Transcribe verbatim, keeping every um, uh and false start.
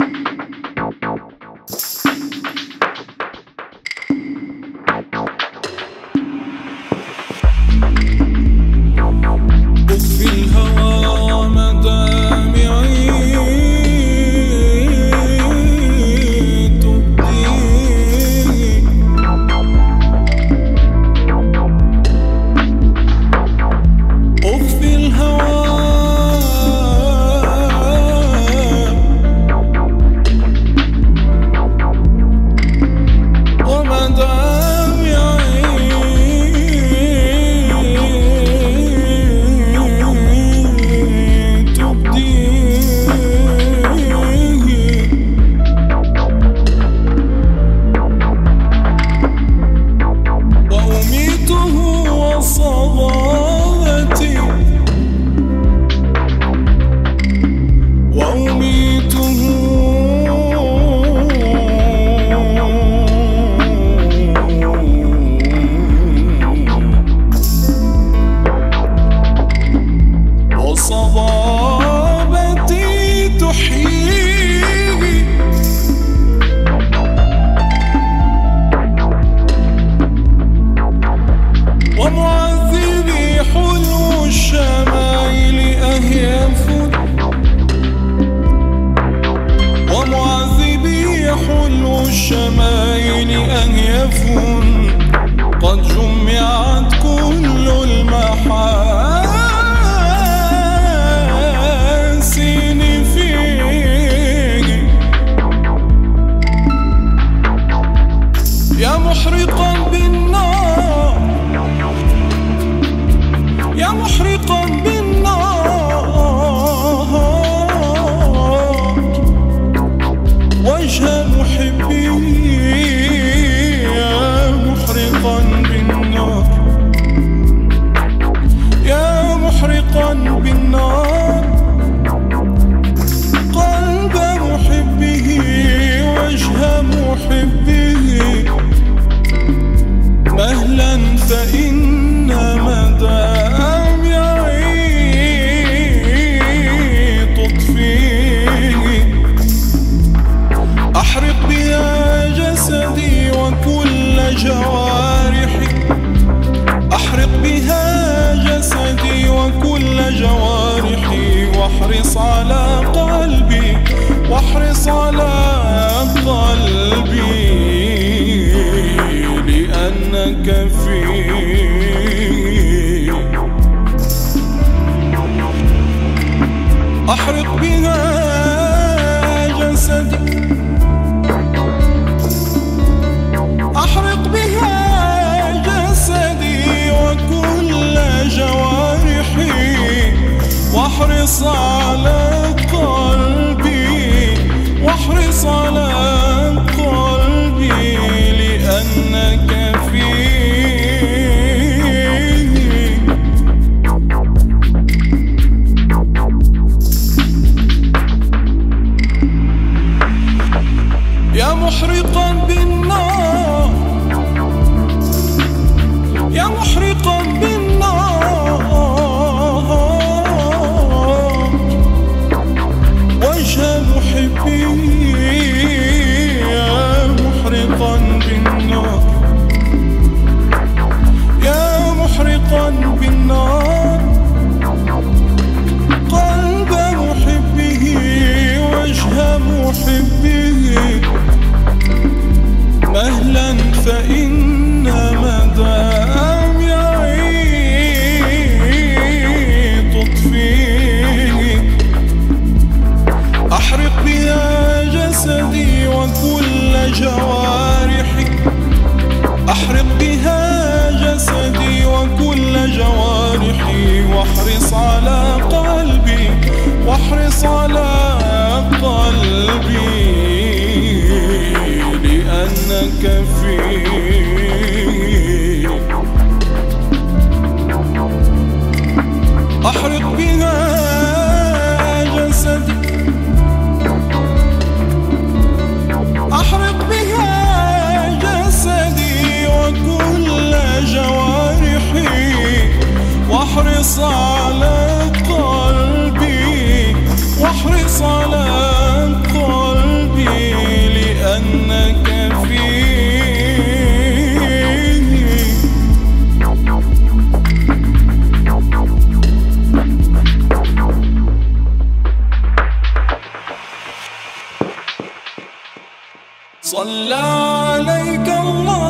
الشمائل أنيف قد جمعت كل المحاسن فيه. يا محرقا بالنار يا محرقا بالنار وجه محبي. يا محرقا بالنار يا محرقا بالنار قلب محبه وجه محبه. مهلا فإن مدام يعيط تطفيه. أحرق بها جسدي وكل جوارحي أحرق بها جسدي وكل جوارحي. واحرص على قلبي واحرص على قلبي لأنك فيه. أحرق بها جسدي أحرق بها جسدي وكل جوارحي. واحرص على قلبي واحرص على قلبي لأنك فيه. يا محرقا بالنار يا محرقا بالنار وجه محبي. يا محرقا بالنار يا محرقا بالنار قلب محبه وجه محبه. مهلا فإن مدام يعيط تطفيه. أحرق بها جسدي وكل جوارحي أحرق بها جسدي وكل جوارحي. واحرص على قلبي واحرص على قلبي لأنك فيه. أحرق بها جسدي أحرق بها جسدي وكل جوارحي. واحرص على قلبي واحرص على قلبي صلى عليك الله